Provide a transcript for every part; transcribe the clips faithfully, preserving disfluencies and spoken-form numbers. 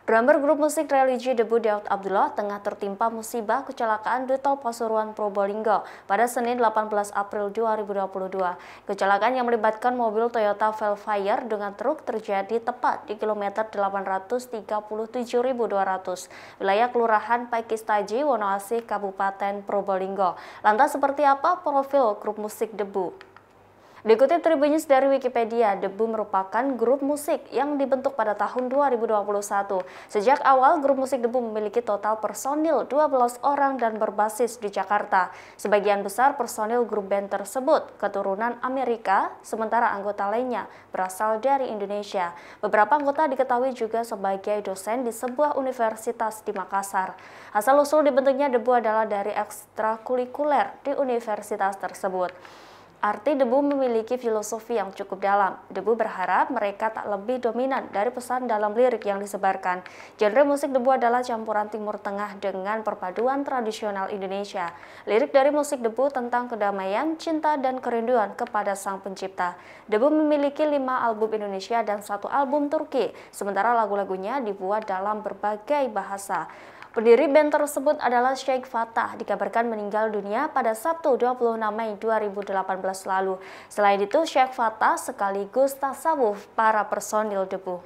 Drummer grup musik religi Debu Daud Abdullah tengah tertimpa musibah kecelakaan di Tol Pasuruan Probolinggo pada Senin delapan belas April dua ribu dua puluh dua. Kecelakaan yang melibatkan mobil Toyota Velfire dengan truk terjadi tepat di kilometer delapan ratus tiga puluh tujuh ribu dua ratus, wilayah Kelurahan Pakistaji, Wonoasih, Kabupaten Probolinggo. Lantas seperti apa profil grup musik Debu? Dikutip Tribun News dari Wikipedia, Debu merupakan grup musik yang dibentuk pada tahun dua ribu dua puluh satu. Sejak awal, grup musik Debu memiliki total personil dua belas orang dan berbasis di Jakarta. Sebagian besar personil grup band tersebut keturunan Amerika, sementara anggota lainnya berasal dari Indonesia. Beberapa anggota diketahui juga sebagai dosen di sebuah universitas di Makassar. Asal-usul dibentuknya Debu adalah dari ekstrakurikuler di universitas tersebut. Arti Debu memiliki filosofi yang cukup dalam. Debu berharap mereka tak lebih dominan dari pesan dalam lirik yang disebarkan. Genre musik Debu adalah campuran Timur Tengah dengan perpaduan tradisional Indonesia. Lirik dari musik Debu tentang kedamaian, cinta, dan kerinduan kepada Sang Pencipta. Debu memiliki lima album Indonesia dan satu album Turki, sementara lagu-lagunya dibuat dalam berbagai bahasa. Pendiri band tersebut adalah Sheikh Fatah, dikabarkan meninggal dunia pada Sabtu dua puluh enam Mei dua ribu delapan belas lalu. Selain itu, Sheikh Fatah sekaligus tasawuf para personil Debu.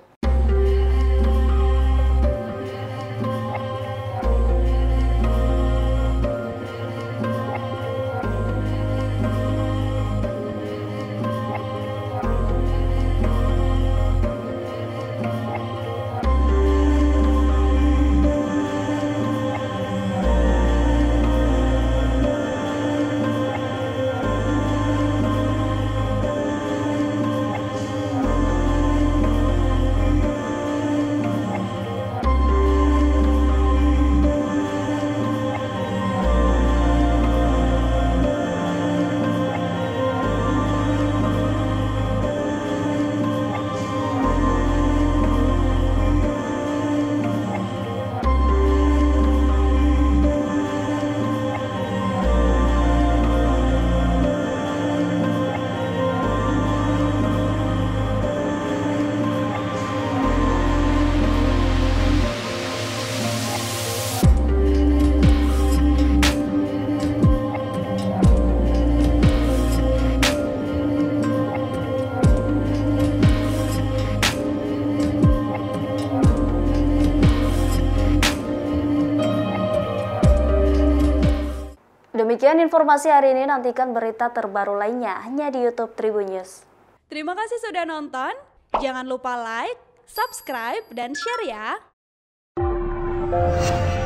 Demikian informasi hari ini, nantikan berita terbaru lainnya hanya di YouTube Tribun News. Terima kasih sudah nonton, jangan lupa like, subscribe, dan share ya!